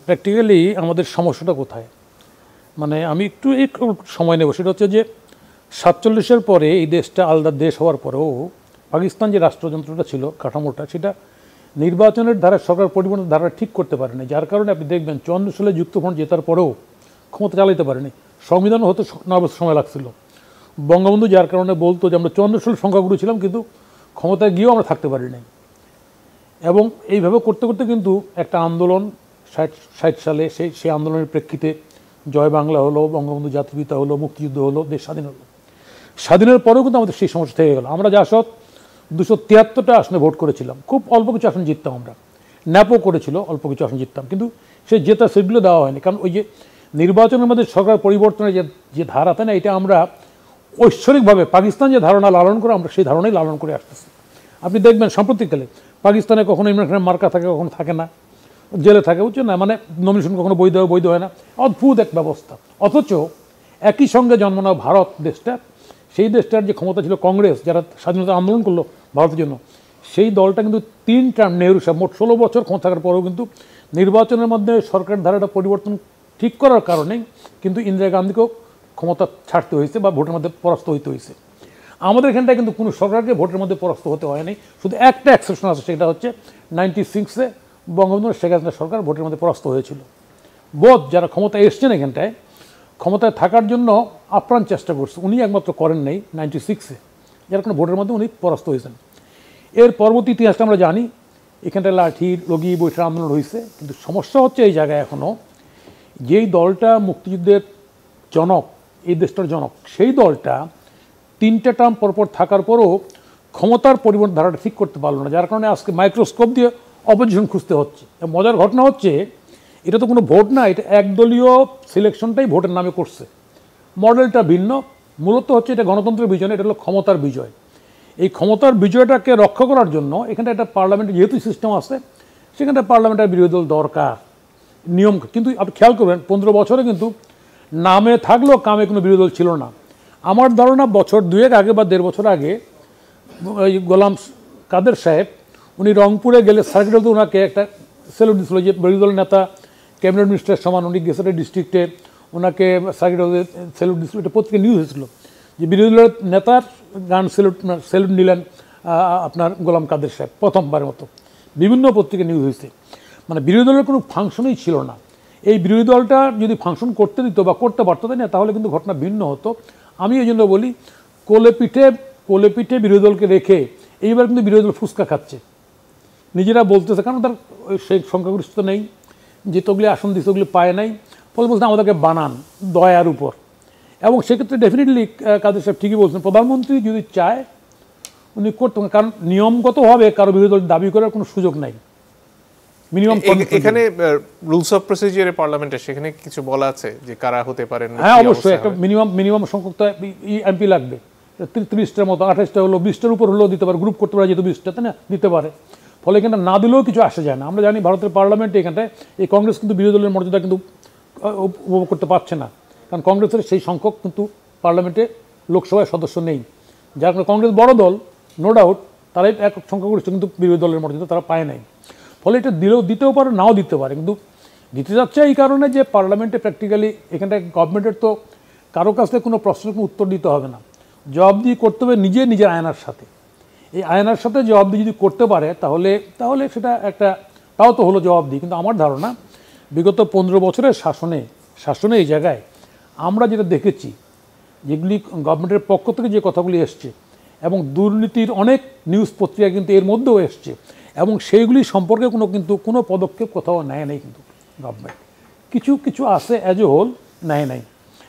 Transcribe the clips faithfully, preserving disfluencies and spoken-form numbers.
Practically আমাদের সমস্যাটা কোথায়, মানে আমি একটু একটু সময় নেব। সেটা হচ্ছে যে সাতচল্লিশের পরে এই দেশটা আলাদা দেশ হওয়ার পরেও পাকিস্তান যে রাষ্ট্রযন্ত্রটা ছিল, কাঠামোটা, সেটা নির্বাচনের ধারা সরকার পরিবর্তনের ধারা ঠিক করতে পারেনি। যার কারণে আপনি দেখবেন চুয়ান্ন সালে যুক্তফ্রন্ট জেতার পরেও ক্ষমতা চালাতে পারেনি। সংবিধান হতে নয় বছর সময় লাগছিল। বঙ্গবন্ধু যার কারণে বলতো যে আমরা চুয়ান্ন সালে সংখ্যাগুরু ছিলাম, কিন্তু ক্ষমতায় গিয়েও আমরা থাকতে পারি নাই। এবং এইভাবে করতে করতে কিন্তু একটা আন্দোলন ষাট ষাট সালে সেই সেই আন্দোলনের প্রেক্ষিতে জয় বাংলা হলো, বঙ্গবন্ধু জাতিপিতা হলো, মুক্তিযুদ্ধ হলো, দেশ স্বাধীন হলো। স্বাধীনের পরেও কিন্তু আমাদের সেই সমস্যা থেকে গেল। আমরা যা সৎ দুশো তিয়াত্তরটা আসনে ভোট করেছিলাম, খুব অল্প কিছু আসন জিততাম আমরা। ন্যাপও করেছিল, অল্প কিছু আসন জিততাম, কিন্তু সেই জেতা সিটগুলো দেওয়া হয়নি। কারণ ওই যে নির্বাচনের মধ্যে সরকার পরিবর্তনের যে যে ধারা, তাই না, এটা আমরা ঐশ্বরিকভাবে পাকিস্তান যে ধারণা লালন করে আমরা সেই ধারণাই লালন করে আসতেছি। আপনি দেখবেন সাম্প্রতিককালে পাকিস্তানে কখনো ইমরান খানের মার্কা থাকে, কখনো থাকে না, জেলে থাকে, বুঝছেন না, মানে নমিনেশন কখনো বৈধ বৈধ হয় না, অদ্ভুত এক ব্যবস্থা। অথচ একই সঙ্গে জন্ম নেওয়া ভারত দেশটা, সেই দেশটার যে ক্ষমতা ছিল কংগ্রেস, যারা স্বাধীনতা আন্দোলন করলো ভারতের জন্য, সেই দলটা কিন্তু তিন টার্ম নেহরু সাহেব মোট ষোলো বছর ক্ষমতা থাকার পরেও কিন্তু নির্বাচনের মধ্যে সরকারের ধারাটা পরিবর্তন ঠিক করার কারণে কিন্তু ইন্দিরা গান্ধীকেও ক্ষমতা ছাড়তে হয়েছে বা ভোটের মধ্যে পরাস্ত হইতে হয়েছে। আমাদের এখানটায় কিন্তু কোনো সরকারকে ভোটের মধ্যে পরাস্ত হতে হয়নি। শুধু একটা এক্সেপশন আছে, সেটা হচ্ছে নাইনটি সিক্সে বঙ্গবন্ধু শেখ হাসিনা সরকার ভোটের মধ্যে পরাস্ত হয়েছিল। বোধ যারা ক্ষমতায় এসছেন এখানটায়, ক্ষমতায় থাকার জন্য আপ্রাণ চেষ্টা করছে, উনি একমাত্র করেন নাই নাইনটি সিক্সে, যার কারণে ভোটের মধ্যে উনি পরাস্ত হয়েছেন। এর পরবর্তী ইতিহাসটা আমরা জানি, এখানটায় লাঠি লগি বৈঠার আন্দোলন হয়েছে। কিন্তু সমস্যা হচ্ছে এই জায়গায় এখনও, যেই দলটা মুক্তিযুদ্ধের জনক, এই দেশটার জনক, সেই দলটা তিনটা টার্ম পরপর থাকার পরও ক্ষমতার পরিবর্তন ধারাটা ঠিক করতে পারলো না। যার কারণে আজকে মাইক্রোস্কোপ দিয়ে অপোজিশন খুঁজতে হচ্ছে। মজার ঘটনা হচ্ছে, এটা তো কোনো ভোট না, এটা একদলীয় সিলেকশনটাই ভোটের নামে করছে। মডেলটা ভিন্ন, মূলত হচ্ছে এটা গণতন্ত্রের বিজয় না, এটা হলো ক্ষমতার বিজয়। এই ক্ষমতার বিজয়টাকে রক্ষা করার জন্য এখানটা একটা পার্লামেন্টের যেহেতু সিস্টেম আছে, সেখানটা পার্লামেন্টের বিরোধী দল দরকার, নিয়ম। কিন্তু আপনি খেয়াল করবেন, পনেরো বছরে কিন্তু নামে থাকলেও কামে কোনো বিরোধী দল ছিল না। আমার ধারণা বছর দুয়েক আগে বা দেড় বছর আগে ওই গোলাম কাদের সাহেব, উনি রংপুরে গেলে সার্কিট হাউসে ওনাকে একটা স্যালুট দিয়েছিল, যে বিরোধী দলের নেতা, ক্যাবিনেট মিনিস্টারের সমান, উনি গেছেন ডিস্ট্রিক্টে, ওনাকে সার্কিট হাউসে স্যালুট দিয়েছিল। এটা পত্রিকা নিউজ হয়েছিল যে বিরোধী দলের নেতার গান স্যালুট স্যালুট নিলেন আপনার গোলাম কাদের সাহেব, প্রথমবারের মতো বিভিন্ন পত্রিকা নিউজ হয়েছে। মানে বিরোধী দলের কোনো ফাংশনই ছিল না। এই বিরোধী দলটা যদি ফাংশন করতে দিত বা করতে পারতো, তাই না, তাহলে কিন্তু ঘটনা ভিন্ন হতো। আমি এই জন্য বলি, কোলে পিঠে কোলে পিঠে বিরোধী দলকে রেখে এইবার কিন্তু বিরোধী দল ফুসকা খাচ্ছে, নিজেরা বলতেছে, কারণ তার সেই সংখ্যাগরিষ্ঠতা নেই, যেতগুলি আসন দিচ্ছে ওগুলি পায় নাই, ফলে বলতে আমাদেরকে বানান দয়ার উপর। এবং সেক্ষেত্রে ডেফিনেটলি কাদের সাহেব ঠিকই বলছেন, প্রধানমন্ত্রী যদি চায় উনি করতে, কারণ নিয়মগতভাবে কারো বিরোধী দল দাবি করার কোনো সুযোগ নাই। মিনিমাম এখানে রুলস অফ প্রসিজিয়ারে পার্লামেন্টে সেখানে কিছু বলা আছে যে কারা হতে পারেন? হ্যাঁ, অবশ্যই একটা মিনিমাম মিনিমাম সংখ্যক তো এমপি লাগবে, ত্রিশটার মতো, আঠাশটা হলো, বিশটার উপর হলেও দিতে পারে, গ্রুপ করতে পারে, যেহেতু বিশটা, তাই না, দিতে পারে। ফলে এখানটা না দিলেও কিছু আসে যায় না। আমরা জানি ভারতের পার্লামেন্টে এখানটায় এই কংগ্রেস কিন্তু বিরোধী দলের মর্যাদা কিন্তু উপভোগ করতে পারছে না, কারণ কংগ্রেসের সেই সংখ্যক কিন্তু পার্লামেন্টে লোকসভায় সদস্য নেই। যার কারণে কংগ্রেস বড় দল, নো ডাউট, তারাই এক সংখ্যাগরিষ্ঠ, কিন্তু বিরোধী দলের মর্যাদা তারা পায় নাই। ফলে এটা দিলেও দিতেও পারে, নাও দিতে পারে, কিন্তু দিতে যাচ্ছে এই কারণে যে পার্লামেন্টে প্র্যাকটিক্যালি এখানটায় গভর্নমেন্টের তো কারো কাছ থেকে কোনো প্রশ্নের কোনো উত্তর দিতে হবে না, জবাবদিহি করতে হবে নিজে নিজের আয়নার সাথে। এই আয়নার সাথে জবাবদিহি যদি করতে পারে তাহলে তাহলে সেটা একটা, তাও তো হলো জবাবদিহি। কিন্তু আমার ধারণা বিগত পনেরো বছরের শাসনে শাসনে এই জায়গায় আমরা যেটা দেখেছি, যেগুলি গভর্নমেন্টের পক্ষ থেকে যে কথাগুলি এসছে, এবং দুর্নীতির অনেক নিউজ পত্রিকা কিন্তু এর মধ্যেও এসছে, এবং সেইগুলি সম্পর্কে কোনো কিন্তু কোনো পদক্ষেপ কোথাও নেয় নাই কিন্তু গভর্নমেন্ট। কিছু কিছু আছে অ্যাজ এ হোল নেয় নাই।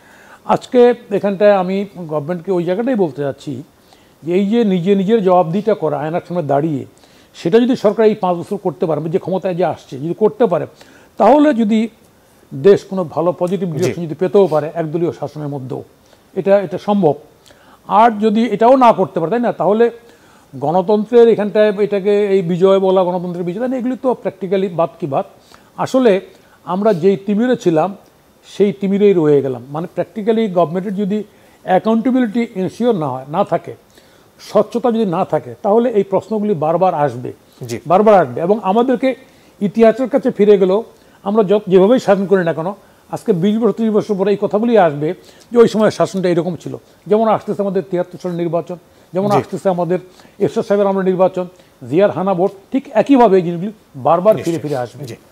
আজকে এখানটায় আমি গভর্নমেন্টকে ওই জায়গাটাই বলতে চাচ্ছি যে এই যে নিজে নিজের জবাবদিহিটা করা আয়নার সামনে দাঁড়িয়ে, সেটা যদি সরকার এই পাঁচ বছর করতে পারে, যে ক্ষমতায় যে আসছে যদি করতে পারে, তাহলে যদি দেশ কোনো ভালো পজিটিভ ডিরেকশন যদি পেতেও পারে একদলীয় শাসনের মধ্যেও, এটা এটা সম্ভব। আর যদি এটাও না করতে পারে, তাই না, তাহলে গণতন্ত্রের এখানটায় এটাকে এই বিজয় বলা, গণতন্ত্রের বিজয়, তাই না, এগুলি তো প্র্যাকটিক্যালি বাদ কি বাদ। আসলে আমরা যেই তিমিরে ছিলাম সেই তিমিরেই রয়ে গেলাম। মানে প্র্যাকটিক্যালি গভর্নমেন্টের যদি অ্যাকাউন্টেবিলিটি এনশিওর না হয়, না থাকে, স্বচ্ছতা যদি না থাকে, তাহলে এই প্রশ্নগুলি বারবার আসবে, বারবার আসবে। এবং আমাদেরকে ইতিহাসের কাছে ফিরে গেলেও আমরা যেভাবেই শাসন করি না কেন আজকে বিশ বছর ত্রিশ বছর পরে এই কথাগুলি আসবে যে ওই সময় শাসনটা এরকম ছিল। যেমন আসতেছে আমাদের তিয়াত্তর সালের নির্বাচন, যেমন আসতেছে আমাদের এরশাদ সাহেবের আমরা নির্বাচন, জিয়ার হানা ভোট, ঠিক একইভাবে এই জিনিসগুলি বারবার ফিরে ফিরে আসবে।